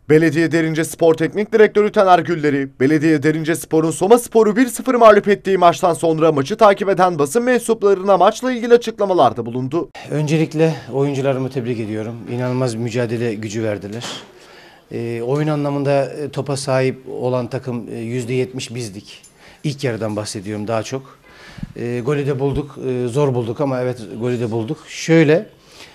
Belediye Derince Spor Teknik Direktörü Taner Gülleri, Belediye Derince Spor'un Somaspor'u 1-0 mağlup ettiği maçtan sonra maçı takip eden basın mensuplarına maçla ilgili açıklamalarda bulundu. Öncelikle oyuncularımı tebrik ediyorum. İnanılmaz mücadele gücü verdiler. Oyun anlamında topa sahip olan takım %70 bizdik. İlk yarıdan bahsediyorum daha çok. Golü de bulduk, zor bulduk ama evet golü de bulduk. Şöyle,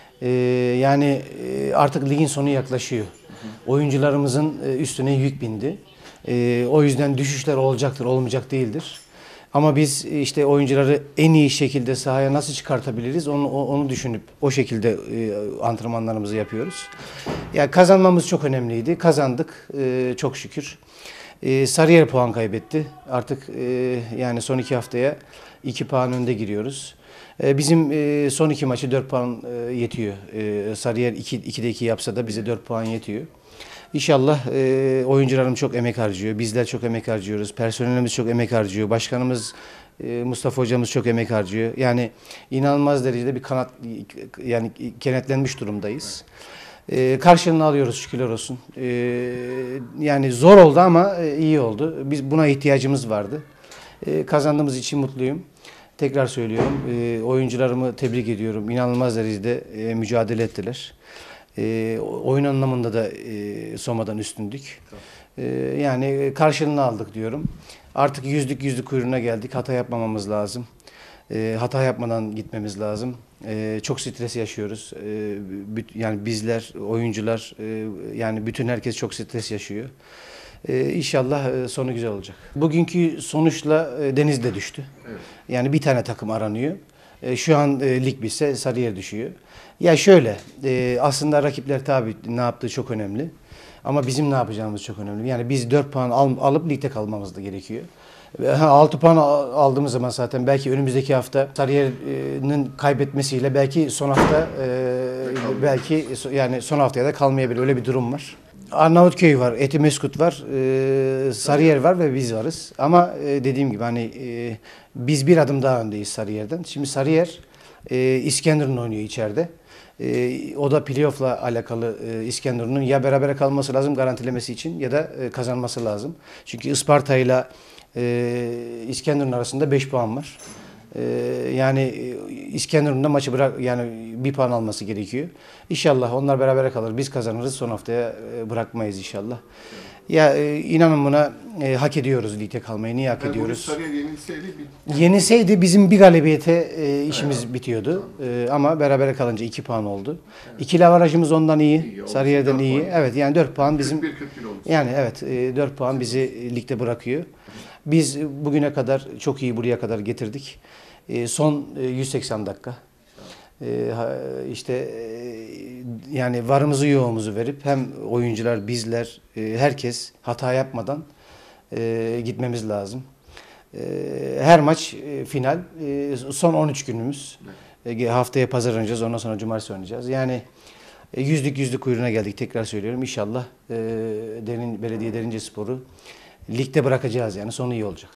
artık ligin sonu yaklaşıyor. Oyuncularımızın üstüne yük bindi. O yüzden düşüşler olacaktır, olmayacak değildir. Ama biz işte oyuncuları en iyi şekilde sahaya nasıl çıkartabiliriz onu düşünüp o şekilde antrenmanlarımızı yapıyoruz. Ya kazanmamız çok önemliydi. Kazandık çok şükür. Sarıyer puan kaybetti. Artık yani son 2 haftaya 2 puan önde giriyoruz. Bizim son 2 maçı 4 puan yetiyor. Sarıyer 2'de 2 yapsa da bize 4 puan yetiyor. İnşallah oyuncularım çok emek harcıyor. Bizler çok emek harcıyoruz. Personelimiz çok emek harcıyor. Başkanımız Mustafa hocamız çok emek harcıyor. Yani inanılmaz derecede bir kenetlenmiş durumdayız. Karşılığını alıyoruz şükürler olsun. Yani zor oldu ama iyi oldu. Biz buna ihtiyacımız vardı. Kazandığımız için mutluyum. Tekrar söylüyorum. Oyuncularımı tebrik ediyorum. İnanılmaz derecede mücadele ettiler. Oyun anlamında da Soma'dan üstündük. Yani karşılığını aldık diyorum. Artık yüzlük kuyruğuna geldik. Hata yapmamamız lazım. Hata yapmadan gitmemiz lazım. Çok stres yaşıyoruz. Yani bizler, oyuncular, yani bütün herkes çok stres yaşıyor. İnşallah sonu güzel olacak. Bugünkü sonuçla Denizli düştü. Evet. Yani bir tane takım aranıyor. Şu an lig bitse Sarıyer düşüyor. Ya şöyle, aslında rakipler tabii ne yaptığı çok önemli. Ama bizim ne yapacağımız çok önemli. Yani biz 4 puan alıp ligde kalmamız da gerekiyor. 6 puan aldığımız zaman zaten belki önümüzdeki hafta Sarıyer'in kaybetmesiyle belki son hafta belki yani son haftaya da kalmayabilir. Öyle bir durum var. Arnavutköy var, Etimeskut var, Sarıyer var ve biz varız. Ama dediğim gibi hani biz bir adım daha öndeyiz Sarıyer'den. Şimdi Sarıyer İskenderun oynuyor içeride. O da playoff'la alakalı İskenderun'un ya berabere kalması lazım garantilemesi için ya da kazanması lazım. Çünkü Isparta ile İskenderun arasında 5 puan var. Yani İskenderun'da maçı yani 1 puan alması gerekiyor. İnşallah onlar berabere kalır. Biz kazanırız. Son haftaya bırakmayız inşallah. Ya inanın buna hak ediyoruz ligde kalmayı. Niye hak ediyoruz? Yenilseydi bizim bir galibiyete işimiz bitiyordu. Ama berabere kalınca 2 puan oldu. İkili avarajımız ondan iyi. Sarıyer'den iyi. Evet yani 4 puan bizim. Yani evet 4 puan bizi ligde bırakıyor. Biz bugüne kadar çok iyi buraya kadar getirdik. Son 180 dakika. Yani varımızı yoğumuzu verip hem oyuncular, bizler, herkes hata yapmadan gitmemiz lazım. Her maç final. Son 13 günümüz. Haftaya pazar oynayacağız. Ondan sonra cumartesi oynayacağız. Yani yüzlük kuyruğuna geldik. Tekrar söylüyorum. İnşallah Belediye Derince Spor'u ligde bırakacağız yani. Sonu iyi olacak.